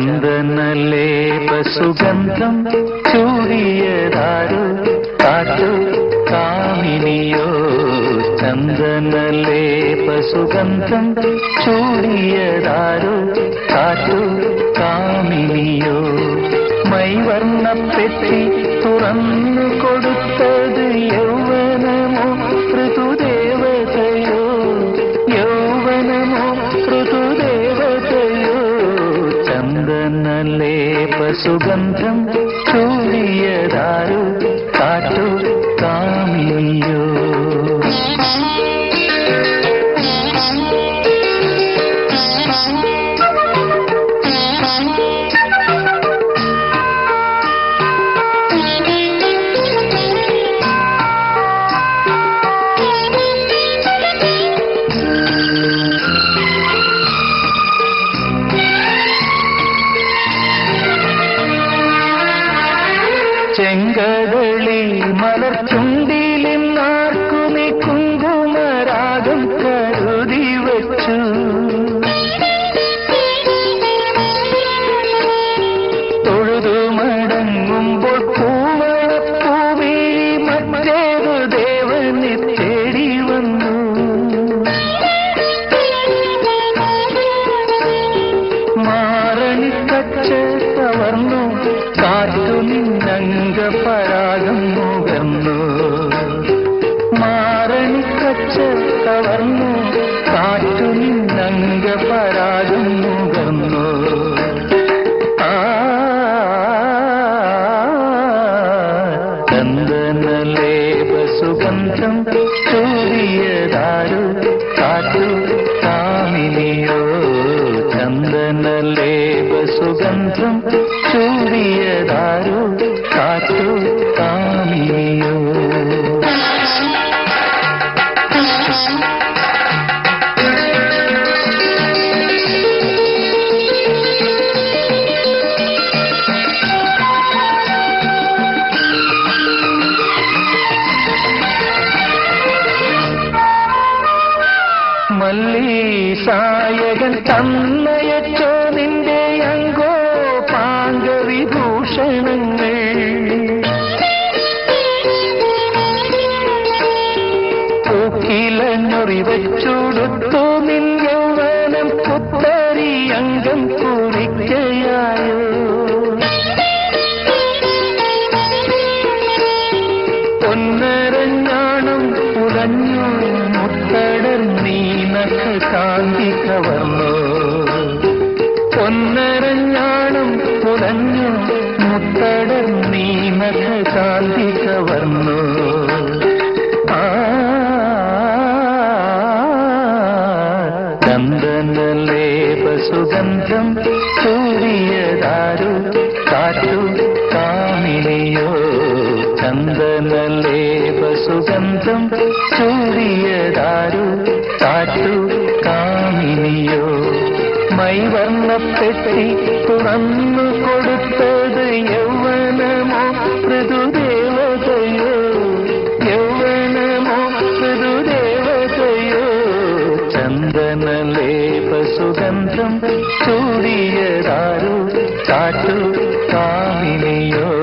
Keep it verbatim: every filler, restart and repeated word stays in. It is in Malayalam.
ചന്ദനലേപ സുഗന്ധം ചൂടിയതാരോ കാറ്റു കാമിനിയോ ചന്ദനലേപ സുഗന്ധം ചൂടിയതാരോ കാറ്റു കാമിനിയോ മൈവർണ്ണപ്പെട്ടി തുറന്നു കൊടുത്തത് യൗവനമോ ഋതുദേവതയോ യൗവനമോ ഋതുദേവതയോ ചന്ദനലേപ സുഗന്ധം ചൂടിയതാരോ കാറ്റു കാമിനിയോ ചെങ്കടളി മലർച്ചുണ്ടിലിന്നാർക്കു നീ കുങ്കുമരാഗം കരുതി വച്ചു തൊഴുതു മടങ്ങുമ്പോൾ പൂവളപ്പൂവി മറ്റേതു ദേവനെ തേടി വന്നു മാറണിക്കച്ച കവർന്നു കാറ്റു നിന്നംഗപരാഗം മുകർന്നു മാറണിക്കച്ച കവർന്നു കാറ്റു നിന്നംഗപരാഗം മുകർന്നു ചന്ദനലേപ സുഗന്ധം ചൂടിയതാരോ കാറ്റു കാമിനിയോ ചന്ദനലേപ സുഗന്ധം ചൂടിയതാരോ കാറ്റു കാമിനിയോ മല്ലീസായകൻ തന്നയച്ചോ നിന്റെ അങ്കോ പാംഗവിഭൂഷണങ്ങൾ പൂക്കിലഞ്ഞൊറിവച്ചോടുത്തു നിൻ യൗവനം പുത്തരി അംഗം കുറിക്കയായോ പൊന്നരഞ്ഞാണം പുലഞ്ഞു മുത്തടർ നീനക കാന്തി കവർന്നു പൊന്നരഞ്ഞാണം പുലഞ്ഞു മുത്തടർ നീനക കാന്തി കവർന്നു ചന്ദനലേപ സുഗന്ധം ചൂടിയതാരോ കാറ്റു കാമിനിയോ ചന്ദനലേപ സുഗന്ധം ചൂടിയതാരോ കാറ്റു കാമിനിയോ മൈവർണ്ണപ്പെട്ടി തുറന്നു കൊടുത്തത് യൗവനമോ ഋതുദേവതയോ യൗവനമോ ഋതുദേവതയോ ചന്ദനലേപ സുഗന്ധം ചൂടിയതാരോ കാറ്റു കാമിനിയോ